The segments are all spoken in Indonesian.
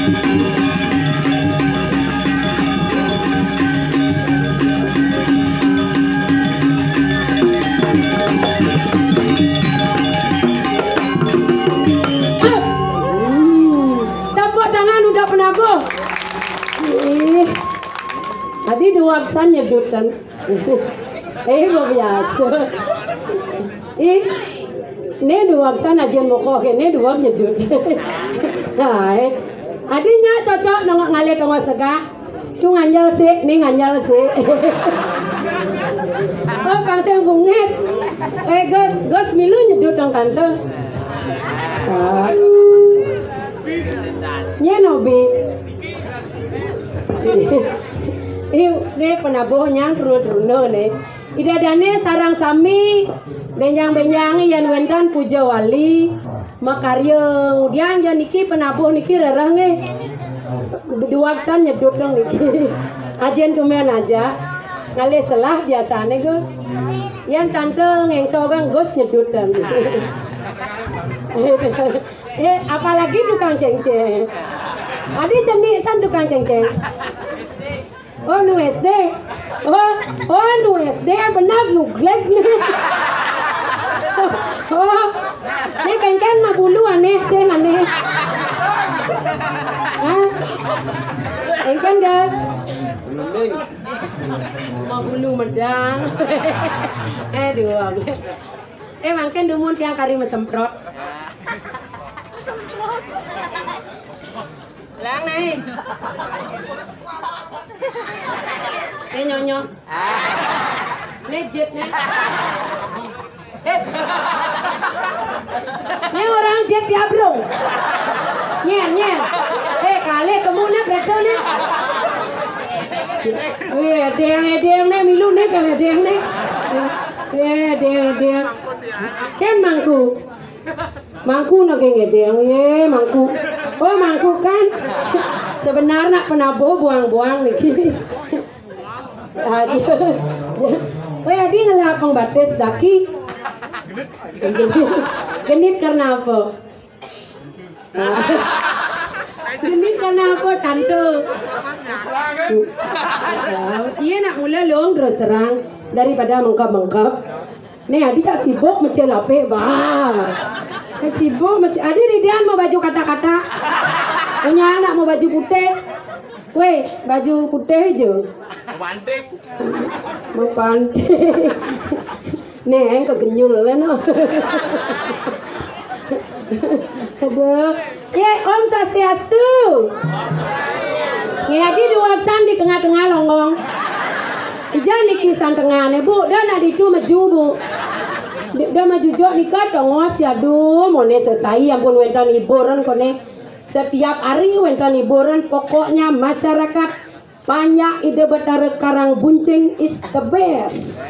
Tadi dua aksan nyedut kan. Biasa. Ini dua aksan aja mokok, ini dua nyedut. Nah, adinya cocok nongak ngalir tongos tegak. Tu nganjal sih, ni nganjal sih. Oh, pangseng bunget. Gos milu nyedut dong tante. Nya nobi. Ini penabuhnya turun-turun nih. Idadane sarang sami benjang-benjangi yan wendan puja wali makarya kemudian jan niki penabuh niki rerang nih. Dua aksan nyedut dong niki. Ajen tumen aja. Ngale selah biasane Gus. Yan tante ngengsogan Gus nyedut dan. Apalagi tukang cengceng. Adi cemisan tukang cengceng. Oh nu SD, oh nu SD benar nu glek nih. Oh, ini kan mah bulu aneh, saya aneh. Hah? Kan gas? Mah bulu medang. Dua. Makan dumun tiang kari mesemprot. Lang nih. Ini nyonyo. Ini jet nih. Ini orang jet ya bro. Nyen. Kali kemuna berasa nih. Deang nih milu nih kali deang nih. Deang. Kan mangku nak deang mangku. Oh mangku kan. Sebenarnya penabuh buang-buang nih. Adi ngelapang batis daki. Genit karena apa? Genit karena apa tante? Iya nak mulai long terus terang daripada mengkap. Nih Adi tak sibuk macam lape bah. Tak sibuk macam Adi Ridian mau baju kata-kata. Punya anak mau baju putih. Weh, baju putih aja. Mau pantik. Nih, kegenyul kan. Aduh. Om Swastiastu. Jadi dua aksan di tengah-tengah longgong. Ijan di kisan tengahnya bu, dan adi itu maju bu. Dia maju jok nikah tongos ya duh, mau selesai ampun wentan liburan kone. Setiap hari wentan liburan pokoknya masyarakat banyak ide betara Karang Bunceng is the best.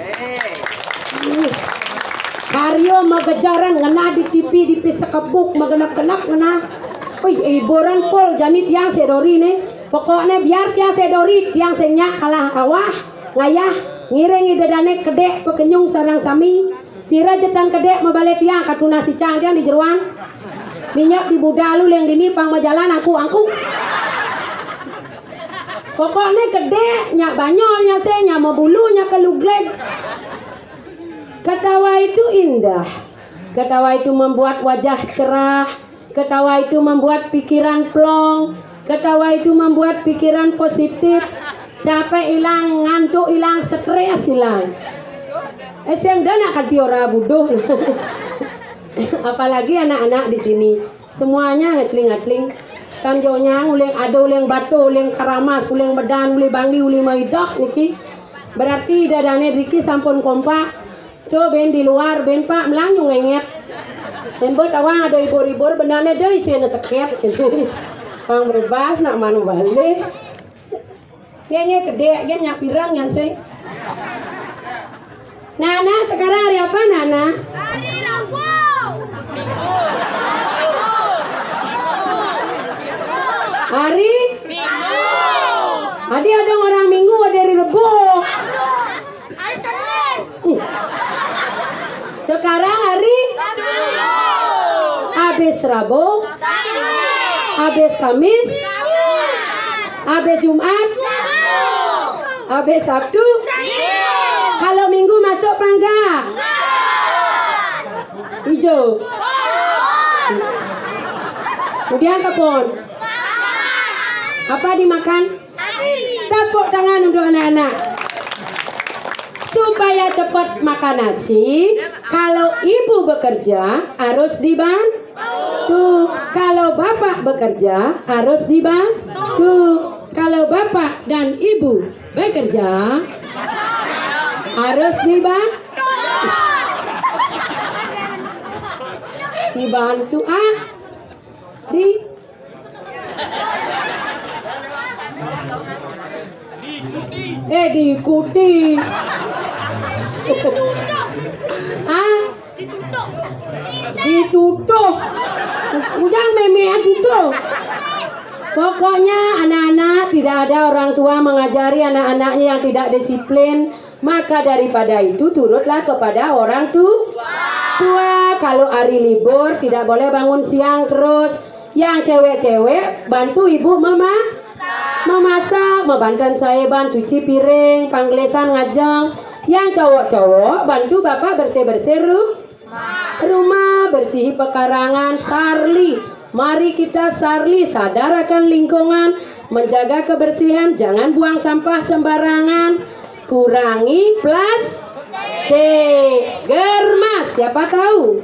Karyo magejaran ngena di TV di sekebuk magenap-genap ngena. Liburan pol jani tiang sedori nih. Pokoknya biar tiang sedori tiang senyak kalah awah ngayah ngiring ide dane kedek pekenyung sarang sami. Sira jetan kedek mabale tiang katuna si cang tiang di jeruan. Minyak di budalu yang dinipang majalan angku. Pokoknya gede, nyak banyolnya saya, nyak mau bulunya keluglek. Ketawa itu indah. Ketawa itu membuat wajah cerah. Ketawa itu membuat pikiran plong. Ketawa itu membuat pikiran positif. Capek hilang, ngantuk hilang, stres hilang. Siang dana kati ora buduh. Apalagi anak-anak di sini semuanya ngecling-ngecling tanjonya uleng ado uleng batu uleng karamas uleng medan uleng bangli uleng maidah niki berarti dadane Riki sampun kompak tuh ben di luar ben pak melanyu ngenget ben buat awang ada ibur-ibur benane deui sieun seket pang berbas nak manu balik ngenge gede gen nyak pirang nyan sih. Nana sekarang hari apa Nana? Hari Rabu. Hari Minggu. Adi ada orang Minggu ada hari Rabu. Hari Senin. Sekarang hari Sabtu. Habis Rabu. Habis Kamis. Habis Jumat? Habis Sabtu? Kalau Minggu masuk apa enggak? Hijau. Kemudian kebun. Apa dimakan? Tepuk tangan untuk anak-anak. Supaya cepat makan nasi, kalau ibu bekerja harus dibantu. Kalau bapak bekerja harus dibantu. Kalau bapak dan ibu bekerja harus dibantu diikuti. Ditutup. Ujang memeat itu. Pokoknya anak-anak, tidak ada orang tua mengajari anak-anaknya yang tidak disiplin. Maka daripada itu turutlah kepada orang tua. Kalau hari libur tidak boleh bangun siang terus. Yang cewek-cewek bantu ibu memasak, membantu saya cuci piring, pangglesan ngajang. Yang cowok-cowok bantu bapak bersih-bersih rumah, bersih pekarangan. Sarli, mari kita sarli, sadar akan lingkungan, menjaga kebersihan, jangan buang sampah sembarangan, kurangi plastik. Germas, siapa tahu?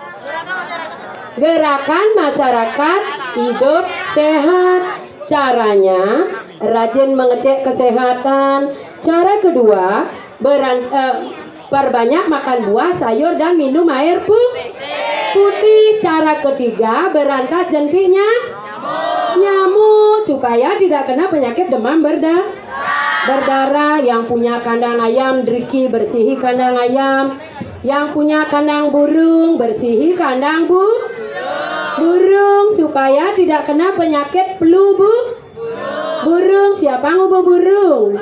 Gerakan masyarakat hidup sehat. Caranya rajin mengecek kesehatan. Cara kedua, perbanyak makan buah, sayur dan minum air putih. Cara ketiga, berantas jentiknya nyamuk supaya tidak kena penyakit demam berdarah. Yang punya kandang ayam, Driki bersihi kandang ayam. Yang punya kandang burung, bersihi kandang burung supaya tidak kena penyakit flu burung. Siapa ngubu burung?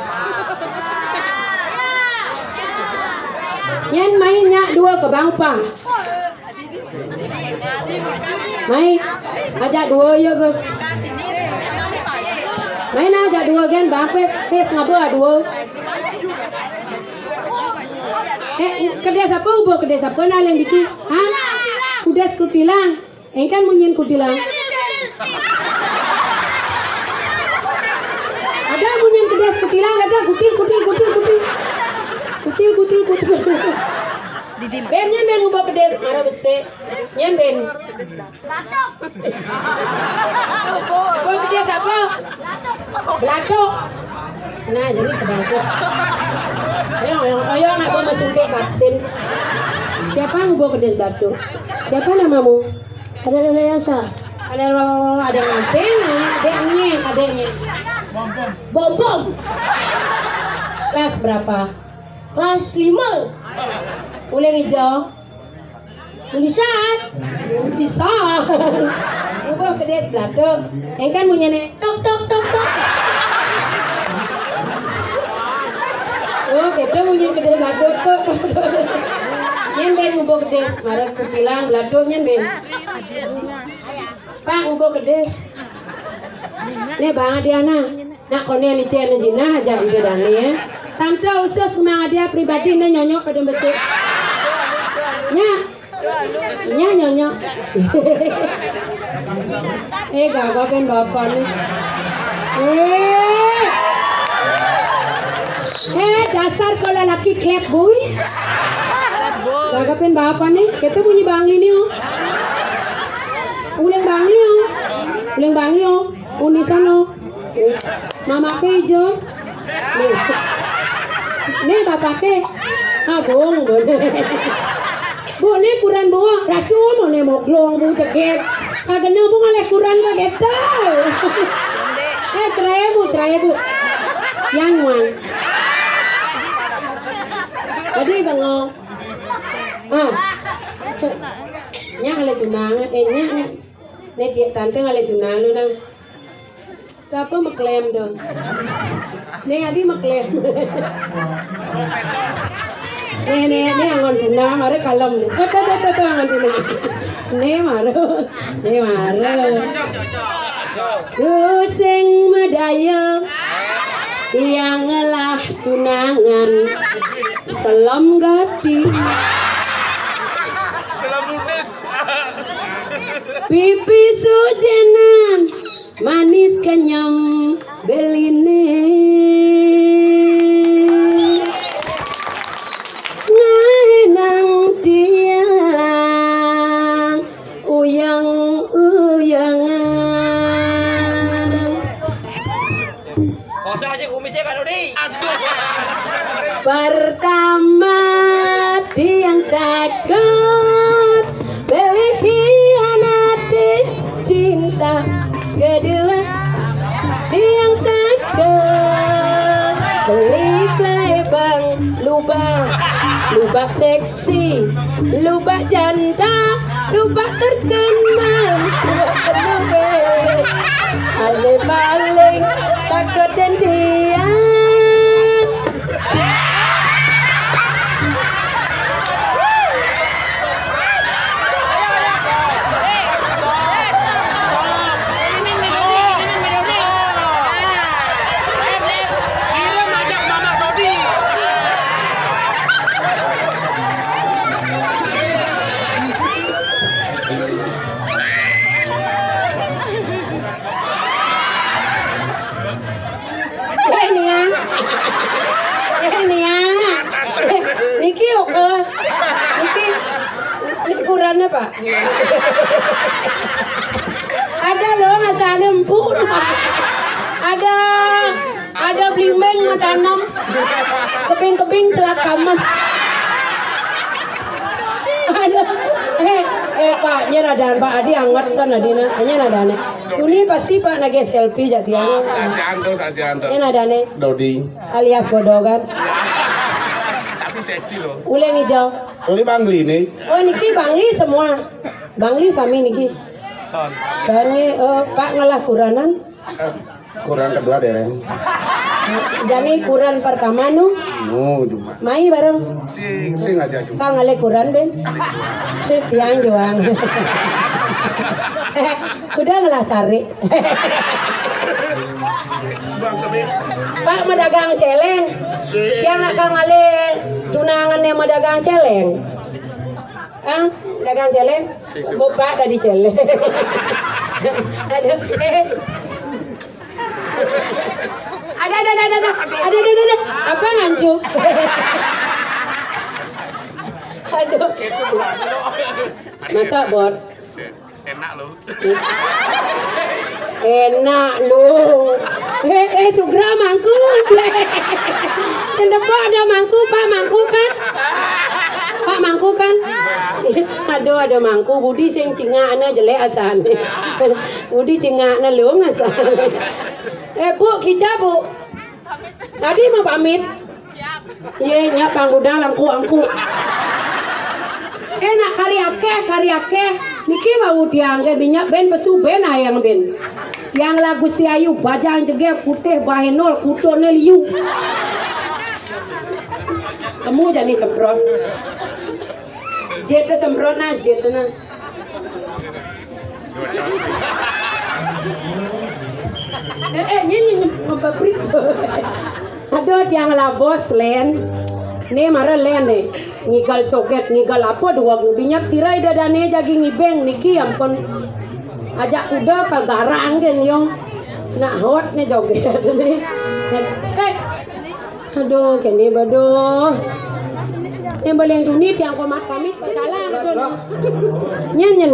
Nyen mainnya dua ke bangpa. Main ajak dua yuk guys. Main ajak dua gen bang pes ngabua dua. Kedai siapa ubo kedai siapa naleng diki? Hah? Kudes kutilang. Kan munyin kutilang. Ada munyin kedes kutilang, ada kutil. Ben nyen ben ubah kedes marah besi. Nyen ben. Ubah kedes apa? Belatok. Nah jadi kebagus. Ayo nak mau suntik vaksin. Siapa yang ubah kedes belatok? Siapa namamu? Ada Yasa. Ada adeknya. Bom. Kelas berapa? Kelas 5. Ulang hijau. Bisa. Ubah kedes belatok. Engkan punya nek. Tok. Oh, kita punya kedes belatok tok. Nyen ben ubah kedes, marah kutilang belatok nyen ben. Pak ubah kedes. Nih bang Adiana, nak konen ni cien jina aja ide dani ya. Tante usus mang dia pribadi nih nyonyok pada besok. Nya nyonyok. Gagap kan bapak nih. Dasar kalau laki klep boy. Gagapin bapak nih, kita punya bang ini Uleng bangi unisano. Mama ke hijau. Nih bapak ke. Abong Bu nih kuran bunga racun mau nih mau glong bu ceket. Kagak nih bunga lek kuran kaget tau. Cerai bu. Yang mang. Jadi bangong. Nya ale tunang nya. Nek dia tante ale tunang lu nang. Siapa maklaim dong? Nek adi maklaim. Nek angon tunang mare kalem. Toto angon tunang. Nek maro. Ku sing budaya yang ngelah tunangan selam gati selam ludes pipi sujenan manis kenyam beline ngahenang tiang uyang-uyangan kosong aja kumisnya Pak Dodi aduh pertama tiang takut beli hianati cinta kedua tiang takut beli plebang lubak seksi lubak janda lubak terkenal lubak penobel ale paling takut dan dia Niki oke, Niki ukurannya Pak. Ada loh nggak empuk, ada blimbing mau tanam, keping selakaman. Ada, Pak, nyeradan Pak Adi angkat sana dina, nyeradan. Tuni pasti Pak nage selfie jadinya. Sajanto. Nyeradan. Dodi. Alias bodoh kan. Seksi loh. Uleng hijau. Ini Bangli nih. Oh niki Bangli semua. Bangli sami niki. Bangli Pak ngalah kuranan. Kurang kedua dereng. Jadi kuran pertama nu. Cuma. Mai bareng. Sing aja cuma. Kang ngale kuran ben. Sip yang juang. Udah ngalah cari. Pak medagang celeng. Yang kang ngale tunangan yang medagang celeng. Dagang celeng. Bapak tadi celeng. Ada. Apa ngancuk? Aduh. Masa bor? Enak loh. Enak lu. Sugra mangku. Depan ada mangku, Pak mangku kan? Pak mangku kan? Aduh ada mangku Budi sing cingakna jelek asane. Budi cingakna leung asane. Bu, kita Bu. Tadi mau pamit. Iya, nya pangguda langku-angku. Enak kari akeh. Niki mau diangge minyak ben pesu ben ayang ben. Tiang lagu Gusti Ayu bajang jege putih bahenol kutone liu. Kamu jadi semprot. Jet semprot na jet na. Nyanyi mempabrik. Aduh tiang labos len. Nih marah len nih. Ngigal coket, ngigal apa dua binyak sirai dadane jagi ngibeng niki ampun. Ajak kuda kal garang gen yong. Nak hot nih joget nih. Aduh kene baduh. Yang baleng dunit yang komat pamit sekarang aduh. Nyanyi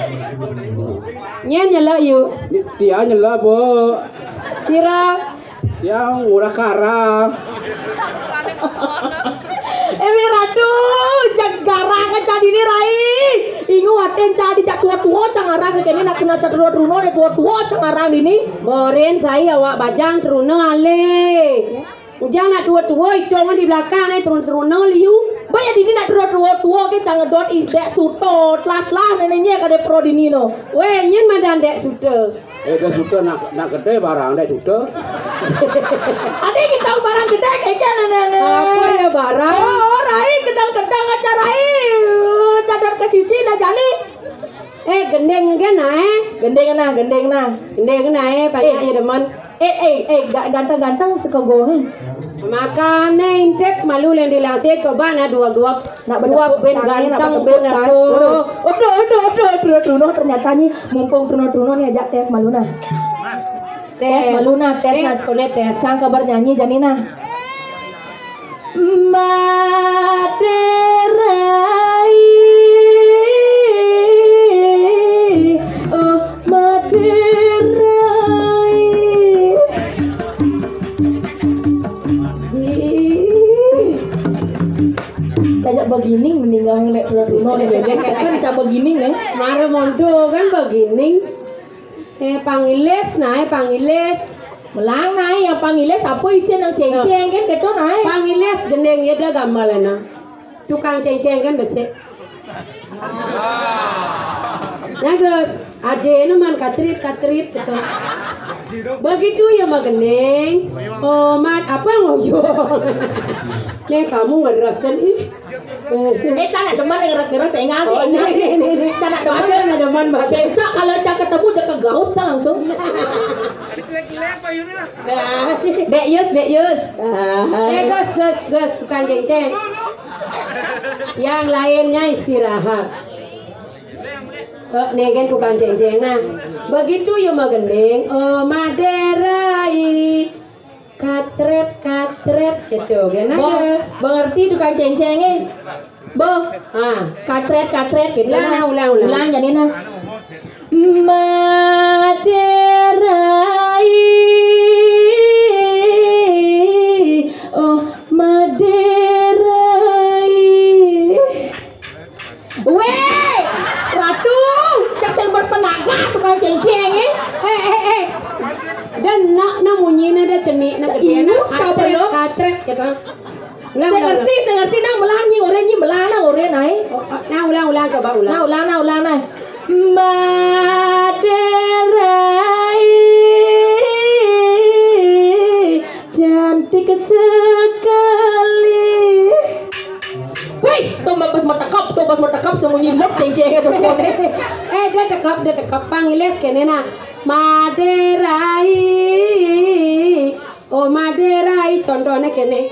lo yuk. Dia nyela bu. Sira. Yang murah karang. Ratu, jak garang can ini rai. Ingu aten cadi jak tua cangarang kene nak kena cat runo de tua cangarang ini. Moren saya awak bajang truno ale. Ujang nak tua itu di belakang nih truno liu. Bayar dini nak tua ke jangan dot indek suto tlat neneknya kade pro dini no. Weh nyen madan dek suto. Dek suto nak gede barang dek suto. Adik kita barang gede kayak nenek. Apa ya barang? Oh rai kedang acara cadar ke sisi dah jali. Gendeng kan gendeng na banyak ya teman. Ganteng-ganteng suka gohe. Makanya intip malu yang dilangsir coba na dua Nak ben ganteng ben aku. Truno ternyata nih mumpung Truno nih ajak tes Maluna. Tes Maluna, tes nas kulit tes. sang kabar nyanyi Janina. Maderai, oh Maderai. Kayak begini meninggal ngeliat Truno deh, kan kayak begini nih. Mare mondo kan begini. Pangiles Melang naik yang pangiles apa isi nang ceng-ceng kan gitu naik. Pangiles gendeng ya dah gambalana. Tukang ceng-ceng kan besek. Nah guys, aja nu man kacrit gitu. Begitu ya mah gendeng. Oh mat apa ngoyo. Nih kamu ngederaskan ih. Tanah deman ngeras-ngeras saya ngerti. Oh nih. Tanah deman Ada deman banget. biasa kalau cak ketemu cak kegaus dah langsung. Dek yus. Gus, tukang ceng-ceng. Yang lainnya istirahat. Nih kan tukang ceng-ceng. Nah, begitu ya mah gendeng. Oh Maderai. Kacret gitu kan. Mengerti tukang ceng-cengnya. Kacret gitu. Ulang Janina. Maderai, oh Maderai. Weh, ratu, cak sembar tenaga tukang ceng-ceng Dan nak munyinya ada cenik nak Iya, kacret gitu. Saya ngerti nang melangi orang ni melana orang naik. Nah ulang coba ulang. Nah ulang. Maderai cantik sekali. Wih, tuh pas metekap sembunyi blok ceng-ceng itu. Dia dekap pangiles kene na. Maderai. Oh Maderai contohnya kene.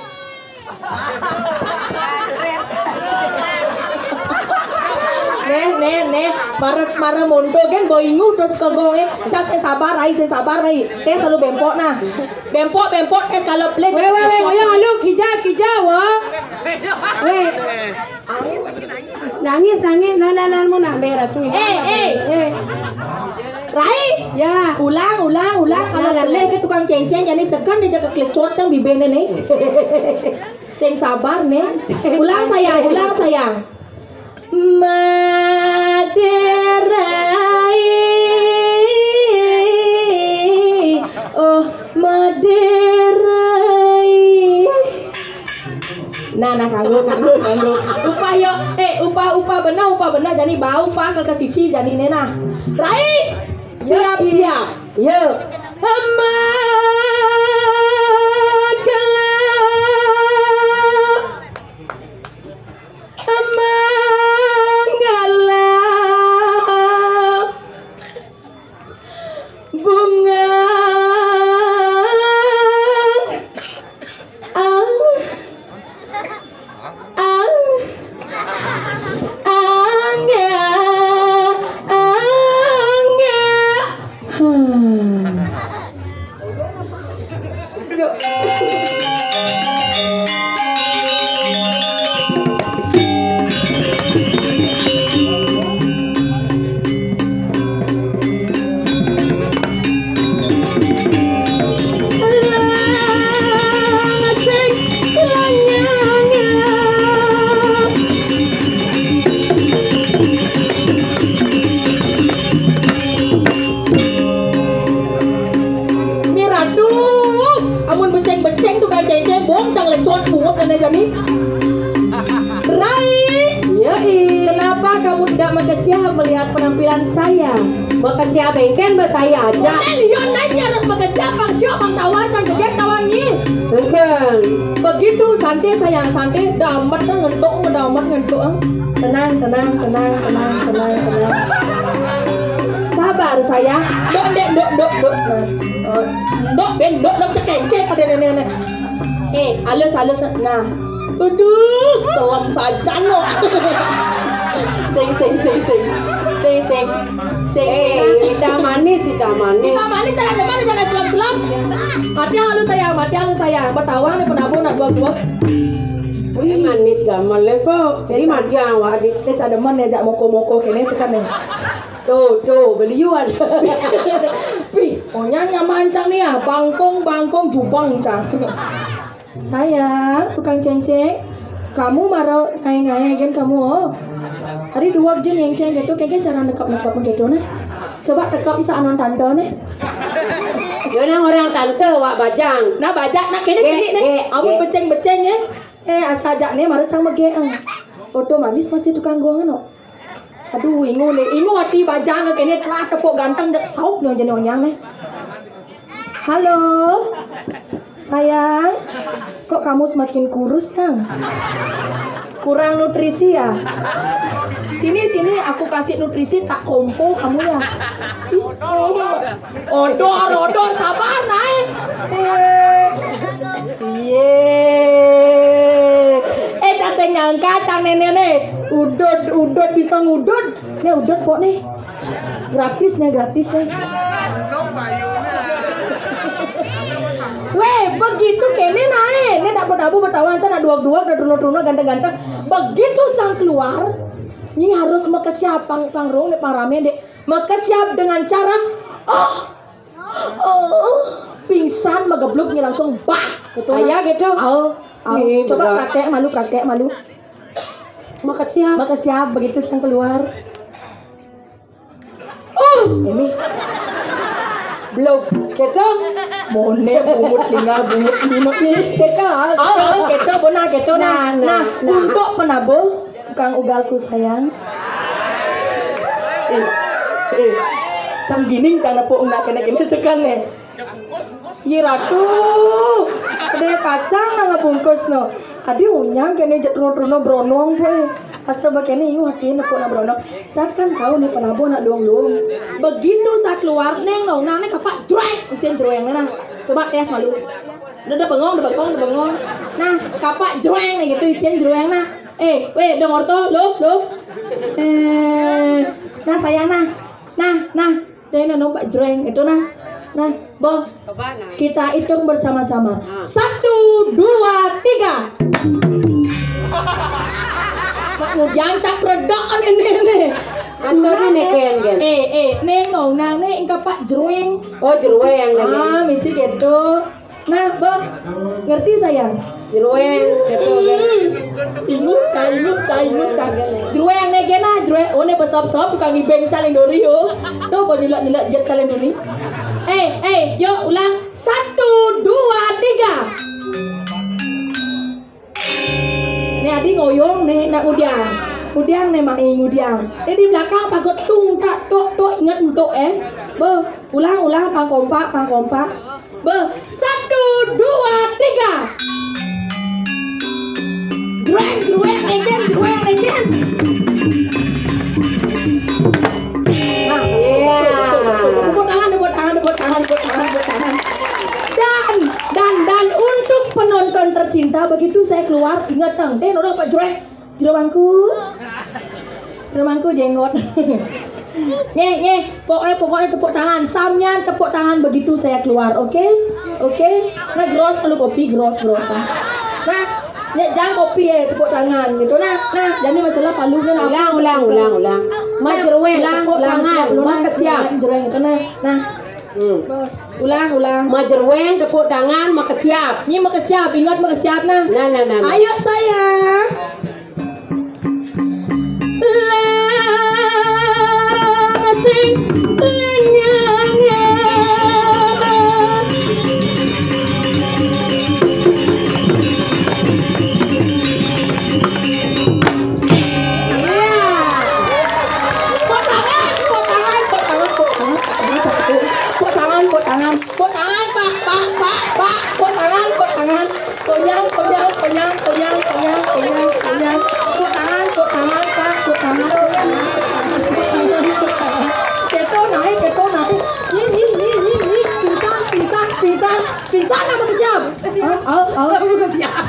Nih, marah mondo kan boingu terus kegoe. Saya sabar ai. Tes selalu bempok nah. Bempok tes kalau play. Weh, ayo kija wah. Weh. Nangis, nah mau nak merah tuh. Rai, ya. ulang. Kalau play ke tukang ceng-ceng jadi sekan dia jaga klecot yang bibene nih. Ceng sabar nih. Ulang sayang. Maderai, oh Maderai. Nah kanggo. Upah benar jadi bau pak ke sisi jadi nena. Rai, siap. Yo. Siap melihat penampilan saya. Makasih abengken mbak saya aja. Lion nanya harus makasih bang Syok bang tawacan gede kawangi. Engken. Begitu santai sayang santai. Damat ngentuk. Tenang. sabar sayang. Dok cekengkek pada nenek. Halus. Nah. Aduh, selam saja no. Sing. Ida manis. Kita manis jangan selam. Mati halus sayang. Bertawang nih penabung nak buat. Wih, manis gamal lepo. Jadi mati awak di. Dia ada mana ajak moko kene sekarang. Tuh, beliuan. Pi, onyang mancang nih ya, bangkong jubang cang. Sayang, tukang cengceng, kamu marah ngai kan kamu oh. Hari dua jen cengceng gitu, kayaknya cara nekap gitu nih. Coba tekap bisa anon tante nih. Yana orang tante wak bajang. Nah bajak nak kene nih. Aku beceng ya. Asajak nih marah cang begeang. Otomatis masih tukang gongan no. Aduh, ingu hati bajang kene telah tepuk ganteng jak sauk nih jadi onyang nih. Halo. Sayang, kok kamu semakin kurus, Kang? Kurang nutrisi ya? Sini, aku kasih nutrisi tak kompo kamu ya. Odor, sabar naik. Cacing nyangka, cang nenek. Udut bisa ngudut. Nih udut kok nih. Gratis nih. Weh, begitu kene naik. Nih dapat bertawan sana dua dan runo ganteng-ganteng. Begitu sang keluar, ini harus makesiap pangrong pang rame dek. Makesiap dengan cara pingsan magebluk nih langsung bah. Saya gitu. Coba praktek malu. Makesiap begitu sang keluar. Ini belum gitu. Mone bumut tinggal bumut nih. Keto bona keto nah. Untuk penabo Kang ugalku sayang. Cam gining cang nepuk nak kena sekan nih. Ratu. Ada kacang nang bungkus no. Adi unyang kene runo bronong boy. Asa bakene yu hati nepuk na bronong. Saat kan tahu nih penabo nak luang. Begitu saat keluar neng nang kapak dreng usian dreng nah. Coba tes malu. Udah bengong. Nah, kapak dreng nih gitu usian dreng nah. Weh dengor to lo. Nah sayang nah. Dia nampak dreng itu nah. Nah, boh. Kita hitung bersama-sama. 1, 2, 3. Kemudian cak redaan ini. Asal ini gen. Neng nang nih kapak jerueng. Oh jerueng lagi. Misi gitu. Nah, boh. Ngerti sayang? Jerueng gitu gen. Ingut cang. Jerueng nih gena jerueng. Oh nih besop tukang ibeng caleng dori yo. Tuh boleh nilak jet caleng dori. Yuk ulang 1, 2, 3. Nih adi ngoyong nih nak udiang nih mai udiang. Di belakang pagot tung tak tok ingat untuk ulang pang kompak. 1, 2, 3. Drueng again. Nah, tepuk tangan. Dan untuk penonton tercinta begitu saya keluar ingat nang orang Pak Jurek di rumahku jenggot. Pokoknya tepuk tangan. Samnya tepuk tangan begitu saya keluar, oke? Nah, gross perlu kopi gross. Nah, jangan kopi tepuk tangan gitu. Nah, jadi masalah palu kan Ulang. Majerweng tepuk tangan. Makesiap. Nah. Ulang. Majerweng tepuk tangan makesiap. Ini makesiap, ingat makesiap nah. Nah. Ayo sayang. Sing Konyang. sana mau siap. Mau siap.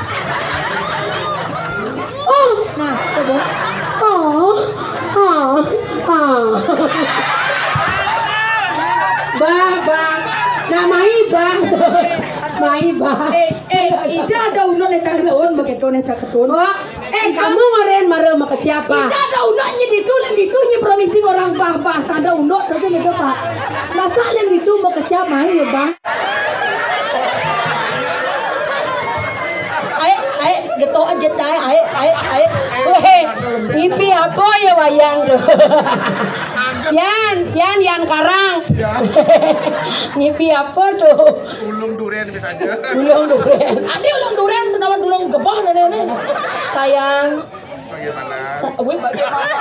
Oh, Nah, coba. Bang, namai bang, Ija ada uno ne cak daun, begitu ne cak ketun. Kamu ngaren marah sama siapa? Ija ada unonya ditu nyi promisi orang bahas ada uno terus gitu pak. Masa yang ditu mau ke siapa ya bang? Ayo, getok aja cai, ayo. Weh, ipi apa ya wayang tuh? Yan Karang. Ngipi apa tuh? Ulung durian misalnya. Ulung durian. Adi ulung durian senawan ulung gebah nenek. Sayang. Bagaimana?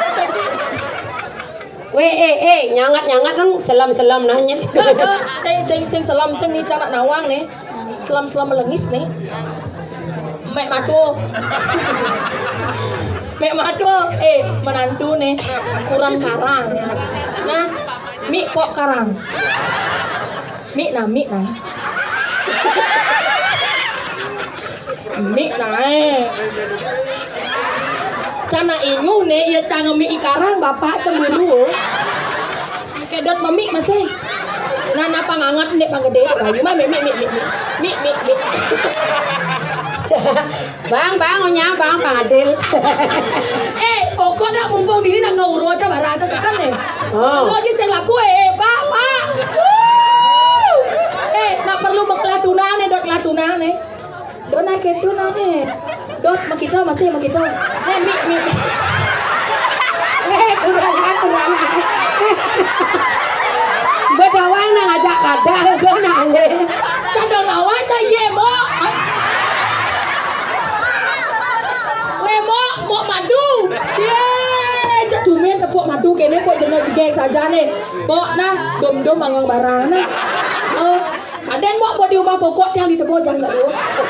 Weh, nyangat kan selam nanya. Sing selam sing nih canak nawang nih. Selam melengis nih. Mek madu, menantu nih kurang karang. Nah, mi kok karang. Mi nah. Cana ingu nih, ya canga mi ikarang bapak cemburu. Kedot mami masih. Nana pangangat nih panggede, bayu mah mi. Bang, onyang bang Adil. Pokok nak mumpung dini nak ngauro aja bara aja sekan nih. Oh. Lo aja saya laku pak. Nak perlu mengkelatuna nih, dot kelatuna nih. Dot nak ketuna nih. Dot makito masih makito. Mi. Kurang. Bedawang nang ngajak kada, udah nale. Cadang lawan caye mo. Mau madu, jadumen tepuk madu kene kok jeneng digeng saja nih. Pok nah dom mangang barang nah. Kaden mau di rumah pokok yang ditepuk jangan dulu.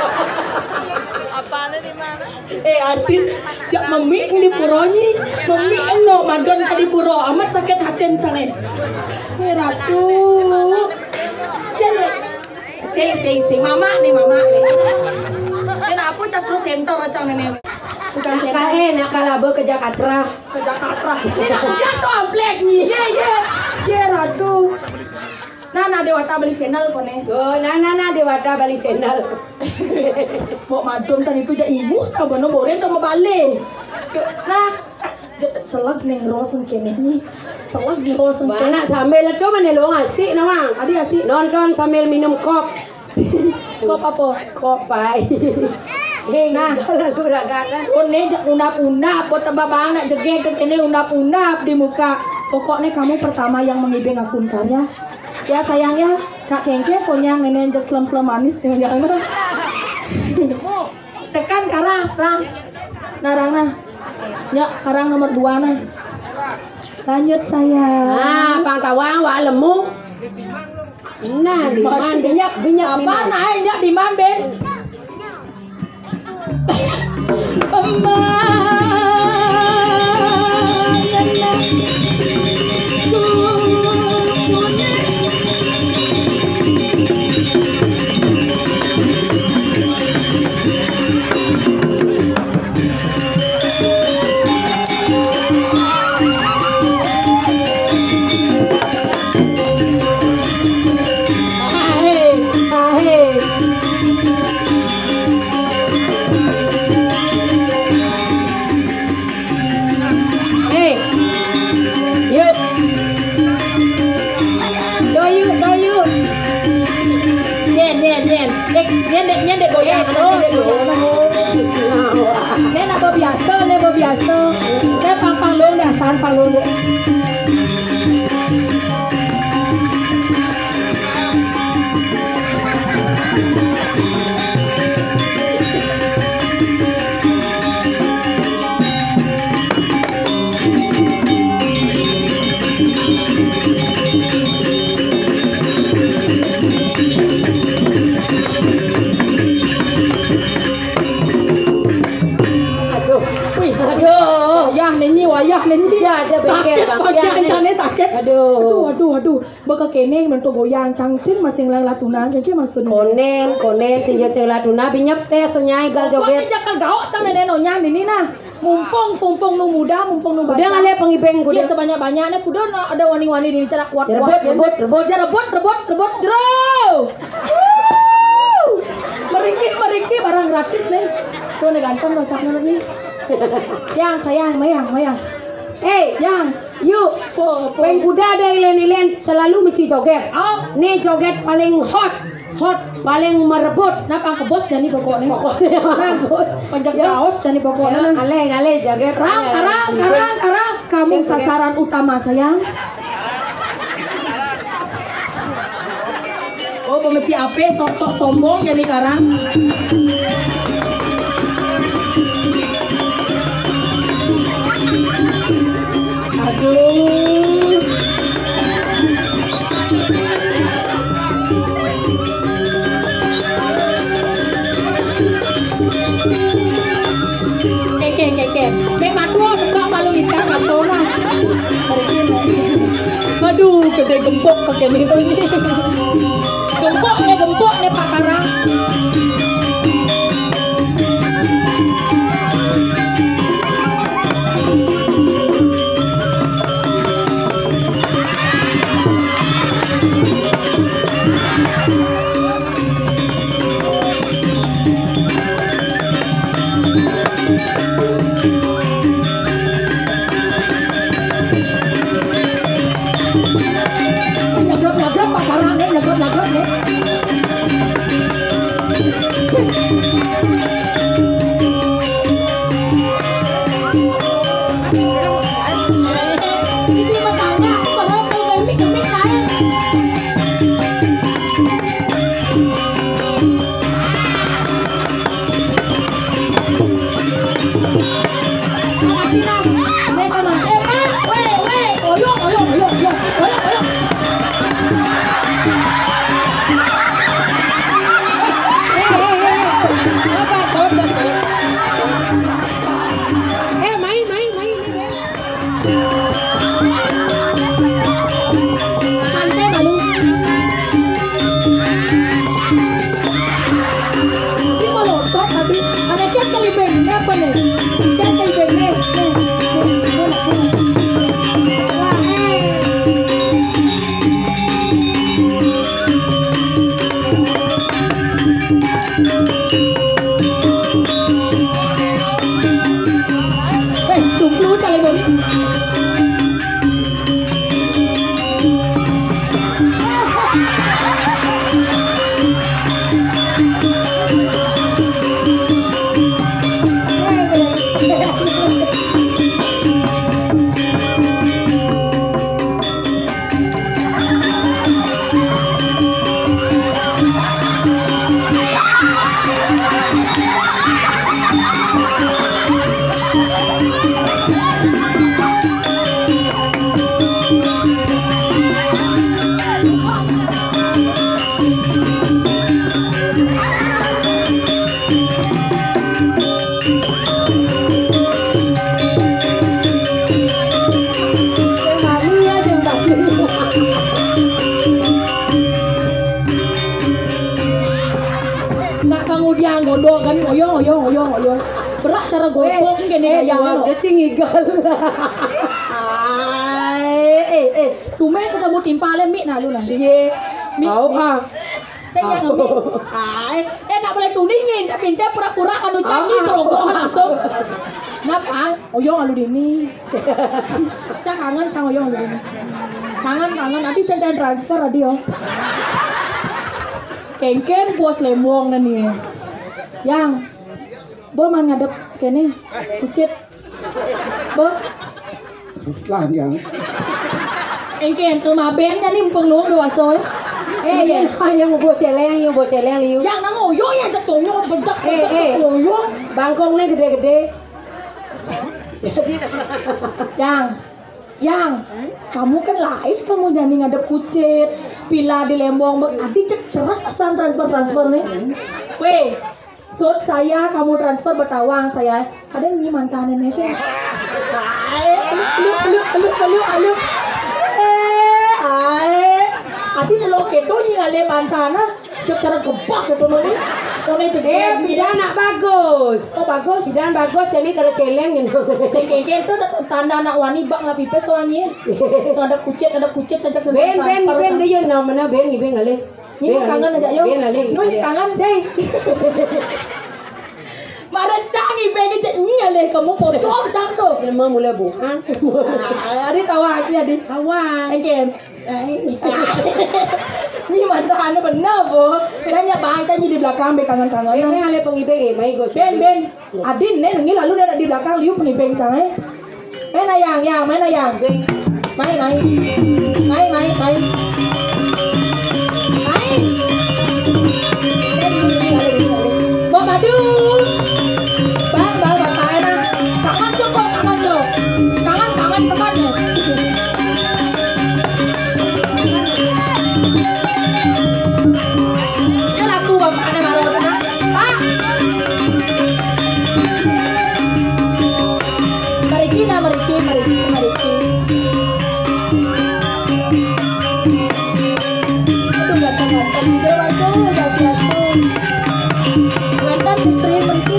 Apaan di mana? Asin jak memik di puronyi, memik no madon di puro amat sakit hati cange. Ratu. Sing mama nih. Kenapa cap terus senter acang nenek? Bukan senter. Nakalabo ke Jakarta. Ini nak hujan tuh amplek nih. Ye ratu. Nana Dewata beli channel kone. Oh, nana Dewata beli channel. Bok madon tadi itu jadi ibu, coba no boren tuh balik. Nah, selak nih rosen kene nih. Selak di rosen. Mana sambil itu mana lo ngasih nama? Adi asik. Nonton sambil minum kop. Kop apa? Kopai. Nah, lagu ragatan. Kone jak unap-unap, buat tambah bang nak jegek ke kene unap-unap di muka. Pokoknya kamu pertama yang mengibing akun karya. Ya sayang ya, Kak Kengke konyang nenek jak selam manis nih jangan. Sekan karang. Narang. Ya, karang nomor 2 nah. Lanjut sayang. Pangtawang wa lemu. Nah, diman banyak Apa naik nyak di man ben? Nyendek goyang Nek biasa. Nek pang-pang dasar pang-pang. Wayah nenyi. Ada bengkel bang. Waduh, baka kene mentu goyang cangcin masing lang latuna kene maksudnya. Konen sinja seula tuna binyep teh sonyai gal joget. Pokoknya jakal gaok cang nene nonyan ini nah. Mumpung nu muda, mumpung nu Udah ngale pengibeng kuda kuda. sebanyak-banyaknya kuda ada wani-wani di cara kuat-kuat. Rebut. Jero. Meriki barang gratis nih. Tuh nih ganteng masaknya lagi. Yang sayang, mayang. Yang yuk peng kuda ada ilen selalu mesti joget. Nih joget paling hot paling merebut. Napa ke bos dan pokoknya. Nah, bos Panjang kaos dan pokoknya. Ale joget. Karang. Kamu sasaran utama sayang. Oh, pemeci ape sok sombong jadi karang. Aduh. Keke. Mek matu tegak malu bisa katona. Aduh, gede gempok kakek ini. Gempok nih Pak Karang. Nyagrap Pak Karang nih, nyagrap nih. Ini matangga, kalau gemik naik. Godok kan oyong. Berak cara godok gini kayak lo. Kecing igal. Tumen ketemu timpale mie nah lu nanti. Mau Saya ngambil. Nak boleh tuningin, tapi dia pura-pura kan canggih terogoh langsung. Napa? Oyong alu dini. Cak kangen sang oyong alu dini. Kangen nanti saya transfer radio. Kengken puas lembong nih. Yang bo man ngadep kene kucit bo Lah yang engken tuh maben nya nimpeng luang doa soy yang mau celeng liu. Yang nang oyo ya jatuhnya bentak oyo bangkongnya gede-gede. Yang kamu kan lais kamu jadi ngadep kucit pila di lembong adi cek seret asan transfer nih. Weh Sud saya kamu transfer bertawang saya ada yang nyiman kanan sih. Alu. Adi pelok kedo nyale mantana. Cuk cara gebak kedo noni. Noni jadi bidan anak bagus. Oh bagus. Bidan bagus jadi kada celeng gitu. Sing kengken tuh tanda anak wani bak lah pipes wani. Ada kucit cacak sendiri. Ben dia namanya Ben ngale. Ini kangen aja yo. Ben ale. Nui kangen sih. Mana canggih pengen cek nyale kamu foto cang tuh. Emang mulai bukan. Adi tawa adi. Tawa. Engken. Ini mantan bener bo. Nanya bahasa di belakang be kangen-kangen. Ben ale pengibeng mai go. Ben. Adin nih nengi lalu dia di belakang liu penibeng cangai. Mana yang mana yang. Ben. Mai. Bawa madu. Bang, bapak enak. Kangen tuh kok, kangen tuh. Kangen temannya. Dia laku bapaknya malu benar. Pak. Mariki. Itu ganteng-ganteng juga waktu ganteng. Ganteng putri Mariki.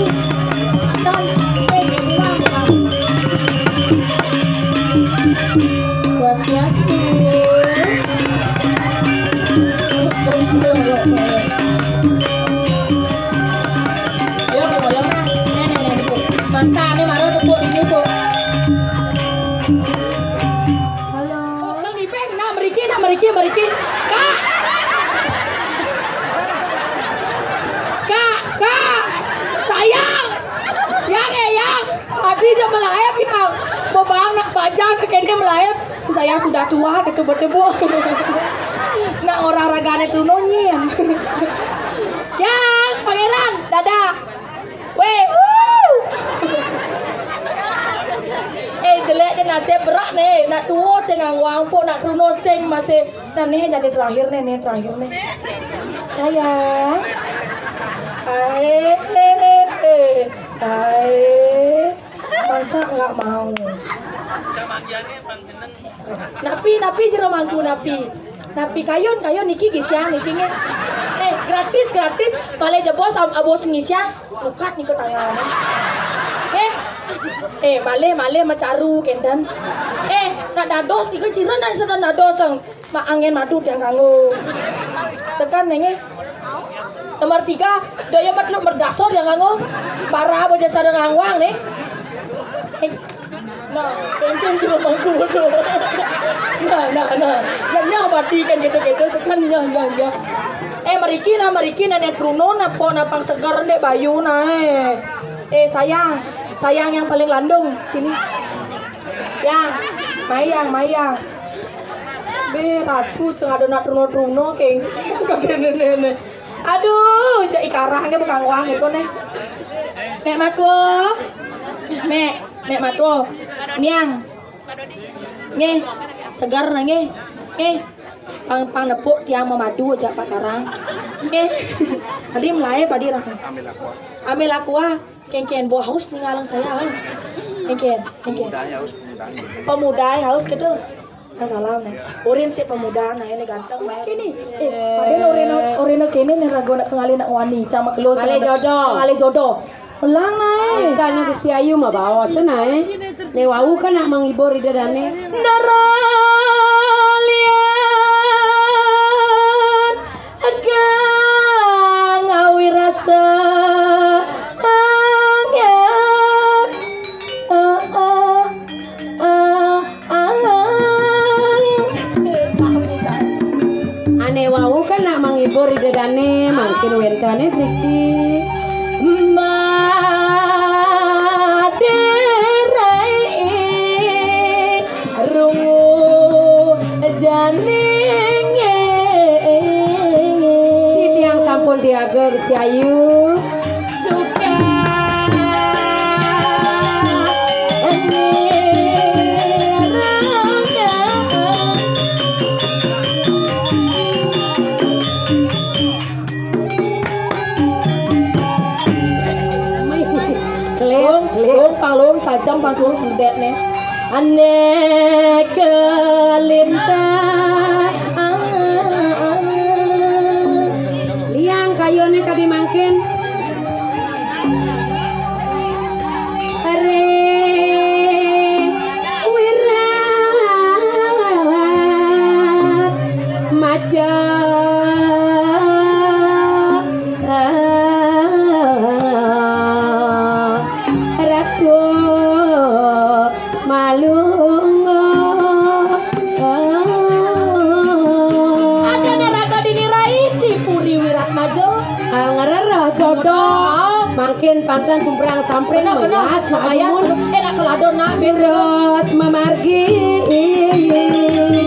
Swastiastu. Yo boyong nah. Nenek mantane maro tepuk iki, Bu. Halo. Kang Ipeng nah mriki. Kak. Sayang. Yang. Adi dia melayap yang. Bobang nak bajang kekene melayap. Saya sudah tua ketemu. Nak orang ragane tunonyin. Yang pangeran, dadah. Weh. Jelek je nasib berat nih. Nak tua sing ngawang po nak tuno sing masih. Nah nih jadi terakhir nih. Sayang. Masa nggak mau? Napi jero mangku napi kayon niki gisya niki nge. Gratis pale jebos abos ngisya lukat nih ke tangan. Male macaru kendan. Nak dados nika cira nak sedang dados sang mak angin madu yang kanggo. Sekan nenge. Nomor 3, daya matluk berdasar yang kanggo. Para boja sadang angwang nih. Nah, kengkeng cuma mangku betul. Nah. Nanya bati kan gitu sekan nyah. Mariki nenek Bruno napo napang segar ndek bayu nae. Sayang yang paling landung sini. Yang Mayang. Beratku sengaja nak Bruno keng. Kadene. Aduh, cak ikarangnya bukan uang itu nih. Mek matwo. Niang. Nge, segar nge. Pang nepuk tiang memadu aja pakarang. Tadi melai padi rah. Ambil aku kengken bawa haus ninggalang saya. Kengken. Pemuda haus gitu. Salam nih. Urin si pemuda nah ini ganteng nih. Kini. Padahal orino kini nih rago nak kengali nak wani cama kelos. Ale jodoh. Melang naik. Kan Gusti Ayu mah bawa senai. Ne wau kan nak menghibur ida dane. Daralian agang awi rasa. Ane wau kan nak menghibur ida dane mungkin wentane Briki. Diaga si Ayu suka Palung tajam palung sebet nih ane kelintar ayone kadi mangkin are wirat maja ratu malungo ada neraga dinirai di puri wirat majo ngerero jodoh makin pantan sumprang sampring menas na ayun enak keladon na terus memargi